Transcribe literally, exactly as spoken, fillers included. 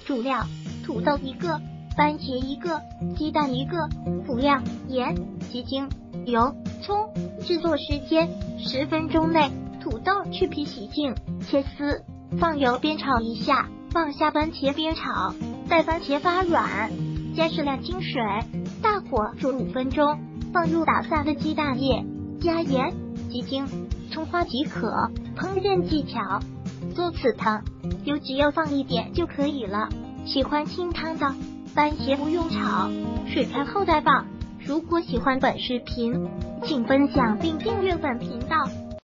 主料：土豆一个，番茄一个，鸡蛋一个。辅料：盐、鸡精、油、葱。制作时间：十分钟内。土豆去皮洗净，切丝，放油煸炒一下，放下番茄煸炒，待番茄发软，加适量清水，大火煮五分钟，放入打散的鸡蛋液，加盐、鸡精、葱花即可。烹饪技巧：做此汤，油只要放一点就可以了。喜欢清汤的，番茄不用炒，水开后再放。如果喜欢本视频，请分享并订阅本频道。